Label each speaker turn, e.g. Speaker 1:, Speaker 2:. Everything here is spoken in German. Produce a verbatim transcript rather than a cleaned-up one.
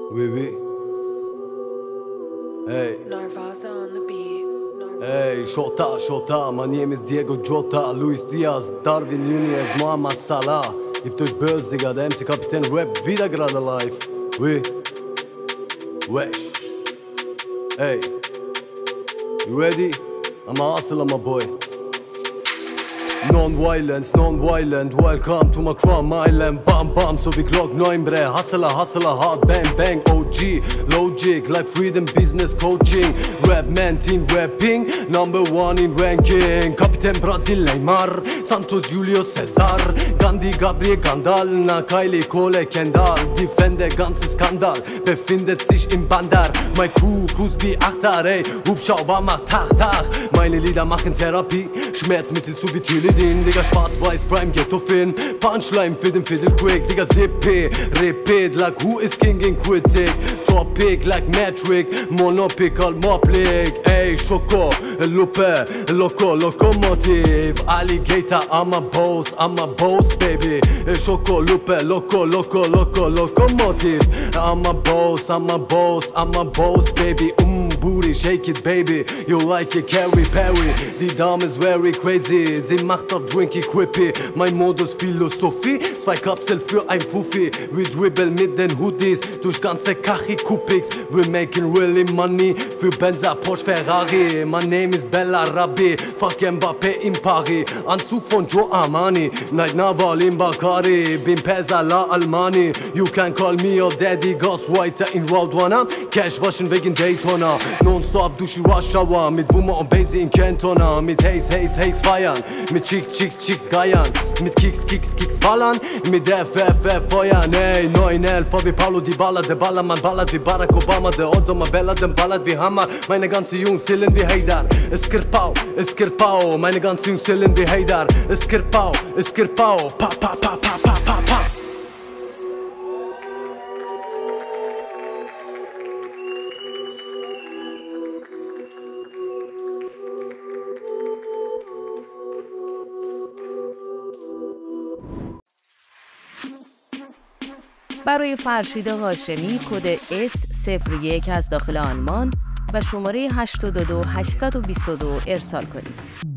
Speaker 1: Oui, oui. Hey.
Speaker 2: Narvaza on the beat.
Speaker 1: Hey, Shota, Shota, mein Name ist Diego Jota, Luis Diaz, Darwin Nunez, Mohamed Salah. Gibt euch böse, Digga, der M C-Kapitän rappt wieder gerade live. Oui. Wesh. Hey. You ready? I'm a hustler, my boy. Non-violence, non-violent, welcome to my crime island. Bam bam, so wie Glock neun bre. Hustler, hustler, hard bang bang. O G, logic, life freedom, business coaching. Rap man, team rapping, number one in ranking. Kapitän Brasil, Neymar, Santos, Julius Caesar, Gandhi, Gabriel, Gandal, Nakaili, Kole, Kendall. Defender, ganze Skandal, befindet sich im Bandar. My Crew, cruise wie Achter, ey. Hubschrauber macht Tag, Tag. Meine Lieder machen Therapie, Schmerzmittel zu wie Tilidin. Digga, schwarz-weiß, Prime, Ghetto Fin. Punchline für den Fiddle Quick. Digga, Z P, repeat, like who is king in critic. Topic, like metric, monopical, moblig. Ey, Schoko, Lupe, Loco, Lokomotiv. Alligator, I'm a boss, I'm a boss, baby. Schoko, Lupe, Loco, Loco, Loco, Lokomotiv. I'm a boss, I'm a boss, I'm a boss, baby. Um, booty, shake it, baby. You like it, Carrie Perry. Die Dame ist very crazy. Sie macht auf Drinky Crippy. Mein Modus Philosophie. Zwei Kapseln für ein Fuffi. We dribble mit den Hoodies durch ganze Kachi-Kupiks. We're making really money für Benza, Porsche, Ferrari. My name is Bella Rabbi. Fuck Mbappé in Paris. Anzug von Joe Armani. Night Naval in Bakari. Bin Pesala Almani. You can call me your daddy. Ghostwriter in Road One. Cash waschen wegen Daytona. Non-stop durch Rush Hour. Mit Wummer und Basie in Cantona. Mit Haze, Haze, Haze feiern. Mit Chicks, Chicks, Chicks geiern. Mit Kicks, Kicks, Kicks ballern. Mit F F F feuern. Ey, neun elf wie Paulo Di Balla. Der Ballermann ballert wie Barack Obama. Der Ozoma Bella, den ballert wie Hammer. Meine ganze Jungs zählen wie Haydar. Skirpau, Skirpau. Meine ganze Jungs zählen wie Haydar. Skirpau, Skirpau. Pa, pa, pa, pa, pa, pa, pa.
Speaker 3: برای فرشید هاشمی کد اس صفر یک از داخل آلمان و شماره هشتاد و دو هشتصد و بیست و دو ارسال کنید.